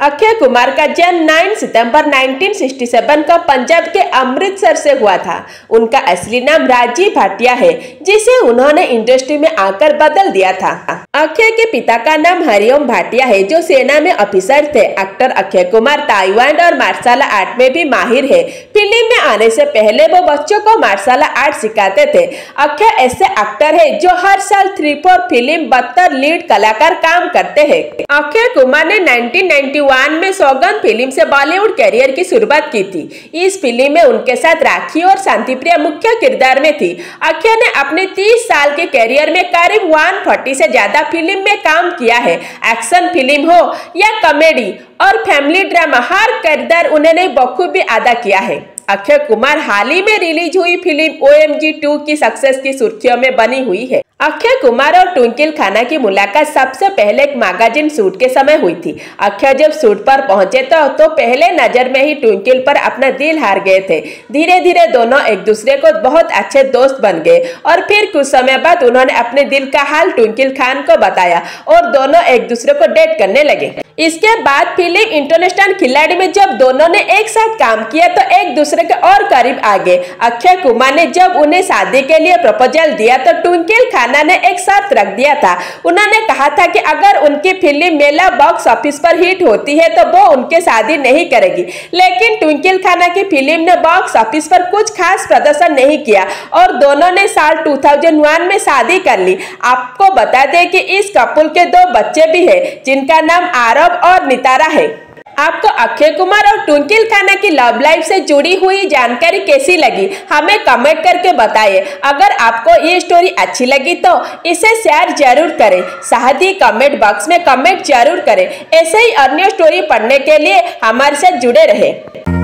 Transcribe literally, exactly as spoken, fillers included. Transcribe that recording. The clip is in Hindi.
अक्षय कुमार का जन्म नौ सितंबर उन्नीस सौ सरसठ को पंजाब के अमृतसर से हुआ था। उनका असली नाम राजीव भाटिया है, जिसे उन्होंने इंडस्ट्री में आकर बदल दिया था। अक्षय के पिता का नाम हरिओम भाटिया है, जो सेना में ऑफिसर थे। एक्टर अक्षय कुमार ताइक्वांडो और मार्शल आर्ट में भी माहिर है। फिल्म में आने से पहले वो बच्चों को मार्शल आर्ट सिखाते थे। अक्षय ऐसे एक्टर है जो हर साल थ्री फोर फिल्म बहत्तर लीड कलाकार काम करते हैं। अक्षय कुमार ने उन्नीस सौ इक्यानवे में सौगंध फिल्म से बॉलीवुड कैरियर की शुरुआत की थी। इस फिल्म में उनके साथ राखी और शांतिप्रिया मुख्य किरदार में थी। अक्षय ने अपने तीस साल के कैरियर में करीब एक सौ चालीस से ज्यादा फिल्म में काम किया है। एक्शन फिल्म हो या कॉमेडी और फैमिली ड्रामा, हर किरदार उन्होंने बखूबी अदा किया है। अक्षय कुमार हाल ही में रिलीज हुई film O M G two की सक्सेस की सुर्खियों में बनी हुई है। अक्षय कुमार और ट्विंकल खन्ना की मुलाकात सबसे पहले एक मैगजीन शूट के समय हुई थी। अक्षय जब शूट पर पहुंचे तो, तो पहले नजर में ही ट्विंकल पर अपना दिल हार गए थे। धीरे धीरे दोनों एक दूसरे को बहुत अच्छे दोस्त बन गए और फिर कुछ समय बाद उन्होंने अपने दिल का हाल ट्विंकल खान को बताया और दोनों एक दूसरे को डेट करने लगे। इसके बाद फिल्म इंटरनेशनल खिलाड़ी में जब दोनों ने एक साथ काम किया तो एक दूसरे के और करीब आ गए। अक्षय कुमार ने जब उन्हें शादी के लिए प्रपोजल दिया तो ट्विंकल खन्ना ने एक शर्त रख दिया था। उन्होंने कहा था कि अगर उनकी फिल्म मेला बॉक्स ऑफिस पर हिट होती है तो वो उनके शादी नहीं करेगी। लेकिन ट्विंकल खन्ना की फिल्म ने बॉक्स ऑफिस पर कुछ खास प्रदर्शन नहीं किया और दोनों ने साल दो हज़ार एक में शादी कर ली। आपको बता दें कि इस कपल के दो बच्चे भी हैं, जिनका नाम आरव और नितारा है। आपको अक्षय कुमार और ट्विंकल खन्ना की लव लाइफ से जुड़ी हुई जानकारी कैसी लगी, हमें कमेंट करके बताइए। अगर आपको ये स्टोरी अच्छी लगी तो इसे शेयर जरूर करें। साथ ही कमेंट बॉक्स में कमेंट जरूर करें। ऐसे ही अन्य स्टोरी पढ़ने के लिए हमारे साथ जुड़े रहें।